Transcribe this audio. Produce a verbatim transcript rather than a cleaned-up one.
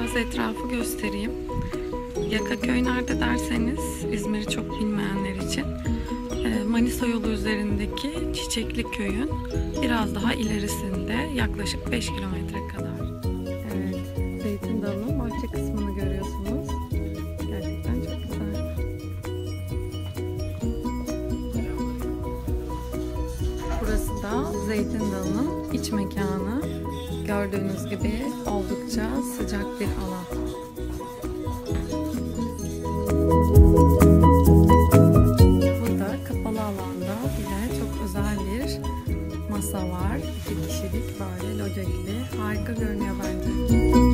isterseniz etrafı göstereyim. Yakaköy nerede derseniz, İzmir'i çok bilmeyenler için Manisa yolu üzerindeki Çiçekli Köy'ün biraz daha ilerisinde, yaklaşık beş kilometre kadar. Evet, Zeytin Dalı'nın bahçe kısmını görüyorsunuz. Gerçekten çok güzel. Burası da Zeytin Dalı'nın iç mekanı. Gördüğünüz gibi oldukça sıcak bir alan. Masa var. iki kişilik böyle loca gibi. Harika görünüyor bence.